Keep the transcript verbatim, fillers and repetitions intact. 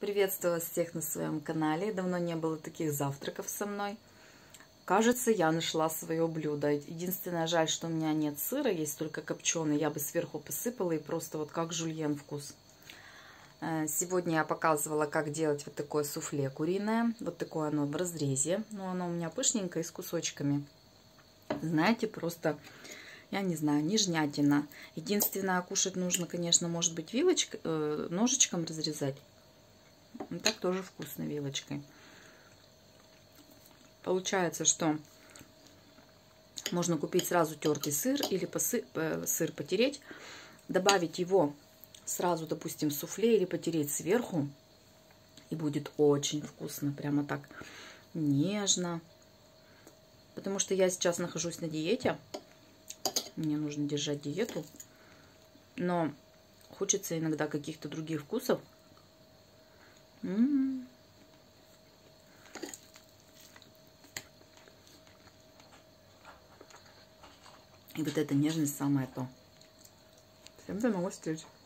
Приветствую вас всех на своем канале. Давно не было таких завтраков со мной. Кажется, я нашла свое блюдо. Единственное, жаль, что у меня нет сыра, есть только копченый. Я бы сверху посыпала и просто вот как жульен вкус. Сегодня я показывала, как делать вот такое суфле куриное. Вот такое оно в разрезе. Но оно у меня пышненькое и с кусочками. Знаете, просто... Я не знаю, нежнятина. Единственное, кушать нужно, конечно, может быть, вилочкой, э, ножичком разрезать. И так тоже вкусно вилочкой. Получается, что можно купить сразу тертый сыр или посы, э, сыр потереть, добавить его сразу, допустим, в суфле или потереть сверху. И будет очень вкусно, прямо так нежно. Потому что я сейчас нахожусь на диете. Мне нужно держать диету, но хочется иногда каких-то других вкусов. М-м-м. И вот эта нежность самое то. Всем до новых встреч!